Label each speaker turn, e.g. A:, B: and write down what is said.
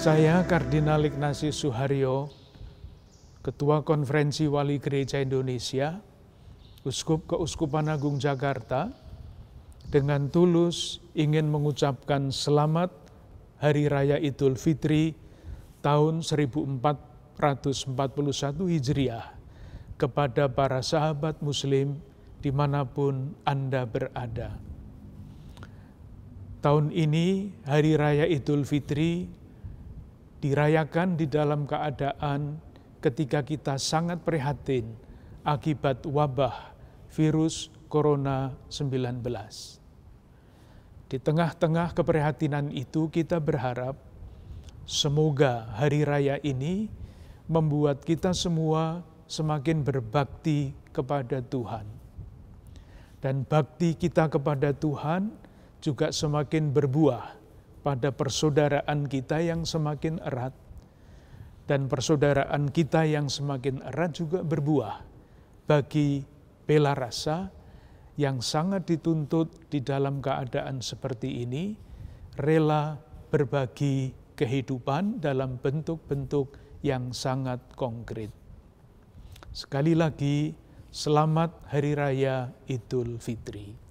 A: Saya Kardinal Ignatius Suharyo, Ketua Konferensi Wali Gereja Indonesia, Uskup Keuskupan Agung Jakarta, dengan tulus ingin mengucapkan selamat Hari Raya Idul Fitri tahun 1441 Hijriah kepada para sahabat Muslim dimanapun Anda berada. Tahun ini Hari Raya Idul Fitri dirayakan di dalam keadaan ketika kita sangat prihatin akibat wabah virus Corona 19. Di tengah-tengah keprihatinan itu kita berharap semoga hari raya ini membuat kita semua semakin berbakti kepada Tuhan. Dan bakti kita kepada Tuhan juga semakin berbuah pada persaudaraan kita yang semakin erat. Dan persaudaraan kita yang semakin erat juga berbuah bagi bela rasa yang sangat dituntut di dalam keadaan seperti ini, rela berbagi kehidupan dalam bentuk-bentuk yang sangat konkret. Sekali lagi, selamat Hari Raya Idul Fitri.